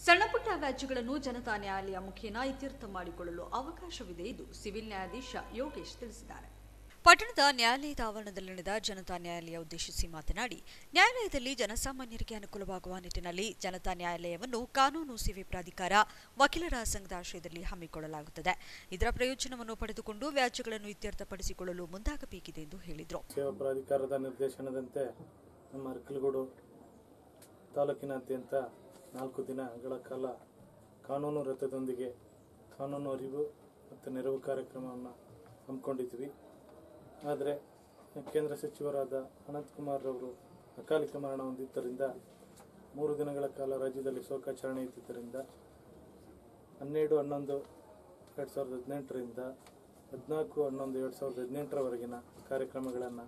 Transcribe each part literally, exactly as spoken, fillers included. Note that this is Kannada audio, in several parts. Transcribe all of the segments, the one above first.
ಸಣ್ಣಪುಟ್ಟ ವ್ಯಾಜ್ಯಗಳನ್ನು ಜನತಾ ನ್ಯಾಯಾಲಯ ಮುಖೇನ ಇತ್ಯರ್ಥ ಮಾಡಿಕೊಳ್ಳಲು ಅವಕಾಶವಿದೆ ಎಂದು ಸಿವಿಲ್ ನ್ಯಾಯಾಧೀಶ ಯೋಗೇಶ್ ತಿಳಿಸಿದ್ದಾರೆ. ಪಟ್ಟಣದ ನ್ಯಾಯಾಲಯದ ಆವರಣದಲ್ಲಿ ನಡೆದ ಜನತಾ ನ್ಯಾಯಾಲಯ ಉದ್ದೇಶಿಸಿ ಮಾತನಾಡಿ, ನ್ಯಾಯಾಲಯದಲ್ಲಿ ಜನಸಾಮಾನ್ಯರಿಗೆ ಅನುಕೂಲವಾಗುವ ನಿಟ್ಟಿನಲ್ಲಿ ಜನತಾ ನ್ಯಾಯಾಲಯವನ್ನು ಕಾನೂನು ಸೇವೆ ಪ್ರಾಧಿಕಾರ ವಕೀಲರ ಸಂಘದ ಆಶ್ರಯದಲ್ಲಿ ಹಮ್ಮಿಕೊಳ್ಳಲಾಗುತ್ತದೆ. ಇದರ ಪ್ರಯೋಜನವನ್ನು ಪಡೆದುಕೊಂಡು ವ್ಯಾಜ್ಯಗಳನ್ನು ಇತ್ಯರ್ಥಪಡಿಸಿಕೊಳ್ಳಲು ಮುಂದಾಗಬೇಕಿದೆ ಎಂದು ಹೇಳಿದರು. ಸೇವಾ ಪ್ರಾಧಿಕಾರದ ನಿರ್ದೇಶನದಂತೆ ನಮ್ಮ ಅರಕಲಗೂಡು ತಾಲೂಕಿನಾದ್ಯಂತ ನಾಲ್ಕು ದಿನಗಳ ಕಾಲ ಕಾನೂನು ರಥದೊಂದಿಗೆ ಕಾನೂನು ಅರಿವು ಮತ್ತು ನೆರವು ಕಾರ್ಯಕ್ರಮವನ್ನು ಹಮ್ಮಿಕೊಂಡಿದ್ವಿ. ಆದರೆ ಕೇಂದ್ರ ಸಚಿವರಾದ ಅನಂತಕುಮಾರ್ ಅವರು ಅಕಾಲಿಕ ಮರಣ ಹೊಂದಿದ್ದರಿಂದ ಮೂರು ದಿನಗಳ ಕಾಲ ರಾಜ್ಯದಲ್ಲಿ ಶೋಕಾಚರಣೆ ಇದ್ದಿದ್ದರಿಂದ ಹನ್ನೆರಡು ಹನ್ನೊಂದು ಎರಡು ಸಾವಿರದ ಹದಿನೆಂಟರಿಂದ ಹದಿನಾಲ್ಕು ಹನ್ನೊಂದು ಎರಡು ಸಾವಿರದ ಹದಿನೆಂಟರವರೆಗಿನ ಕಾರ್ಯಕ್ರಮಗಳನ್ನು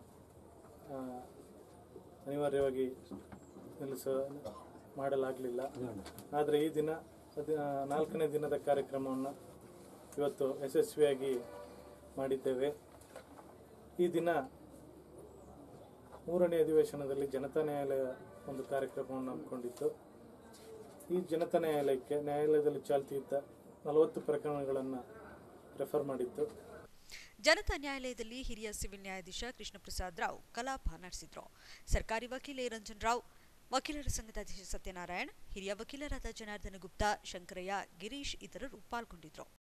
ಅನಿವಾರ್ಯವಾಗಿ ನಿಲ್ಲಿಸ ಮಾಡಲಾಗಲಿಲ್ಲ. ಆದರೆ ಈ ದಿನ ನಾಲ್ಕನೇ ದಿನದ ಕಾರ್ಯಕ್ರಮವನ್ನು ಇವತ್ತು ಯಶಸ್ವಿಯಾಗಿ ಮಾಡಿದ್ದೇವೆ. ಈ ದಿನ ಮೂರನೇ ಅಧಿವೇಶನದಲ್ಲಿ ಜನತಾ ನ್ಯಾಯಾಲಯ ಒಂದು ಕಾರ್ಯಕ್ರಮವನ್ನು ಹಮ್ಮಿಕೊಂಡಿತ್ತು. ಈ ಜನತಾ ನ್ಯಾಯಾಲಯಕ್ಕೆ ನ್ಯಾಯಾಲಯದಲ್ಲಿ ಚಾಲ್ತಿ ಇದ್ದ ನಲವತ್ತು ಪ್ರಕರಣಗಳನ್ನು ರೆಫರ್ ಮಾಡಿತ್ತು. ಜನತಾ ನ್ಯಾಯಾಲಯದಲ್ಲಿ ಹಿರಿಯ ಸಿವಿಲ್ ನ್ಯಾಯಾಧೀಶ ಕೃಷ್ಣ ಪ್ರಸಾದ್ ರಾವ್ ಕಲಾಪ ನಡೆಸಿದರು. ಸರ್ಕಾರಿ ವಕೀಲೆ ರಂಜನ್ ರಾವ್, ವಕೀಲರ ಸಂಘದ ಅಧ್ಯಕ್ಷ ಸತ್ಯನಾರಾಯಣ್, ಹಿರಿಯ ವಕೀಲರಾದ ಜನಾರ್ದನ ಗುಪ್ತಾ, ಶಂಕರಯ್ಯ, ಗಿರೀಶ್ ಇತರರು ಪಾಲ್ಗೊಂಡಿದ್ದರು.